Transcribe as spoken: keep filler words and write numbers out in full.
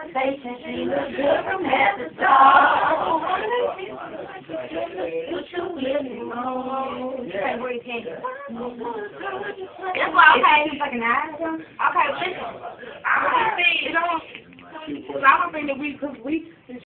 conversation. She looks good from head to toe. What you really want? Yeah. Where you can. That's why I'm paying like an eye. Okay, listen. I'm gonna say, you know, so I'm gonna bring the week because we